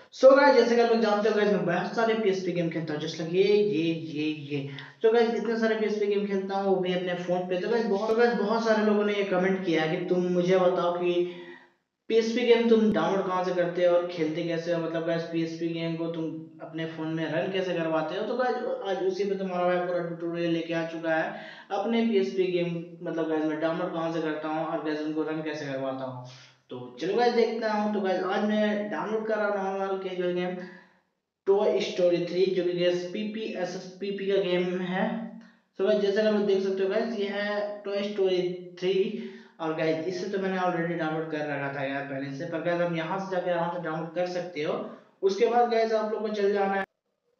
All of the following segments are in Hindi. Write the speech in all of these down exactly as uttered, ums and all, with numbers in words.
सो गाइस जैसे कि आप लोग जानते हो गाइस मैं बहुत सारे पीएसपी गेम खेलता हूँ जस्ट लाइक ये ये ये ये तो गाइस इतने सारे पीएसपी गेम खेलता हूँ वो भी अपने फोन पे। तो गाइस बहुत तो गाइस बहुत सारे लोगों ने ये कमेंट किया है कि तुम मुझे बताओ कि पीएसपी गेम तुम डाउनलोड कहाँ से करते हो और खेलते कैसे हो, मतलब गाइस पीएसपी गेम को तुम अपने फोन में रन कैसे करवाते हो। तो गाइस आज उसी पे तुम्हारा भाई पूरा ट्यूटोरियल लेके आ चुका है अपने पीएसपी गेम, मतलब गाइस मैं डाउनलोड कहाँ से करता हूँ और गाइस उनको रन कैसे करवाता हूँ। तो चलो गाइस देखता हूँ। तो गाइस आज मैं डाउनलोड कर रहा हूँ normal casual game toy story three, जो कि गैस पीपी एसएसपीपी का गेम है। सो गाइस जैसा कि आप देख सकते हो गाइस ये है टॉय स्टोरी थ्री। और गाइस इसे तो मैंने ऑलरेडी डाउनलोड कर रखा था यार पहले से, पर गाइस आप यहाँ से जाकर आराम से डाउनलोड कर सकते हो। उसके बाद गाइस आप लोग को चल जाना है।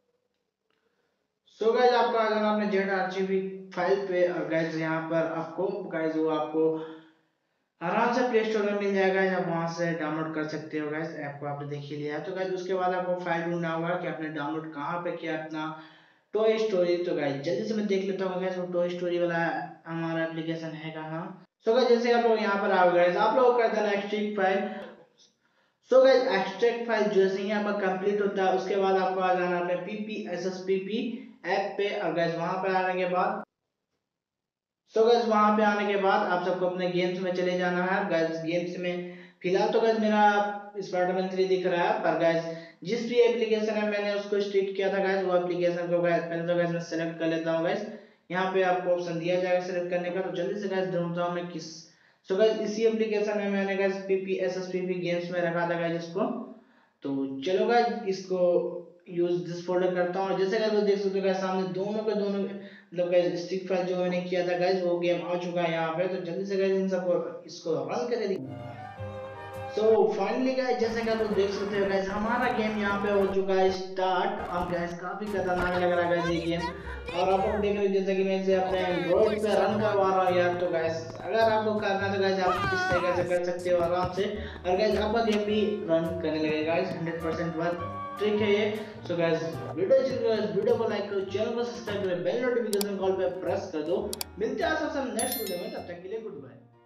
सो गाइस आपको आ जाना अपने जेड आरजीबी फाइल पे और गाइस यहाँ पर आपको गाइस वो आपको आराम से प्ले स्टोर में मिल जाएगा, आप वहां से डाउनलोड कर सकते हो। गाइस ऐप को आपने देख ही लिया है। तो गाइस उसके बाद आपको फाइल ढूंढना होगा कि आपने डाउनलोड कहाँ पे किया अपना टॉय स्टोरी। तो गाइस जल्दी से मैं देख लेता हूँ गाइस वो टॉय स्टोरी वाला हमारा एप्लीकेशन है कहाँ। सो गाइस जैसे आप लोग यहाँ पर आओ गाइस आप लोगों को कर देना extract file. So guys extract file जैसे ही आपका कंप्लीट होता है उसके बाद आपको आ जाना अपने पीपी एसएसपीपी ऐप पे और गाइस वहां पे आने के बाद सो गैस वहां पे आने के बाद आप सबको अपने गेम्स में चले जाना है। गैस गेम्स में फिलहाल तो गैस मेरा स्पाइडरमैन थ्री दिख रहा है, पर गैस जिस भी एप्लीकेशन है मैंने उसको स्ट्रिक्ट किया था गैस वो एप्लीकेशन को गैस पहले तो गैस मैं सेलेक्ट कर लेता हूँ। गैस यहाँ पे आपको ऑप्शन दिया जाएगा सेलेक्ट करने का, तो जल्दी से गैस ढूंढता हूँ मैं किस। सो गैस इसी एप्लीकेशन में मैंने गैस पीपी एसएसपीपी गेम्स में रखा था गैस इसको। तो चलो गाइस इसको यूज दिस फोल्डर करता हूँ। जैसे गाइस देख सकते हो गाइस सामने दोनों के दोनों मतलब गाइस स्टिक फाइल जो मैंने किया था गाइस वो गेम आ चुका है यहाँ पे। तो जल्दी से गाइस इन सबको इसको रन करें। सो फाइनली गाइस जैसे कि आप लोग देख सकते हो गाइस हमारा गेम यहाँ पे हो चुका है स्टार्ट। अब गाइस काफी खतरनाक लग रहा है गाइस ये गेम। और आप लोग देख रहे हो जैसे कि मैं इसे अपने एंड्रॉइड पे रन करवा रहा हूँ यार। तो गाइस अगर आपको करना है तो गाइस आप इस तरीके से कर सकते हो आराम से, और गाइस आपका गेम भी रन करने लगेगा guys hundred percent work trick है ये। सो गाइस वीडियो अच्छी लगी तो वीडियो को लाइक करो, चैनल को सब्सक्राइब करो, बेल नोटिफिकेशन कॉल पे प्रेस कर दो। मिलते हैं आपसे नेक्स्ट वीडियो में, तब तक के लिए गुड बाय।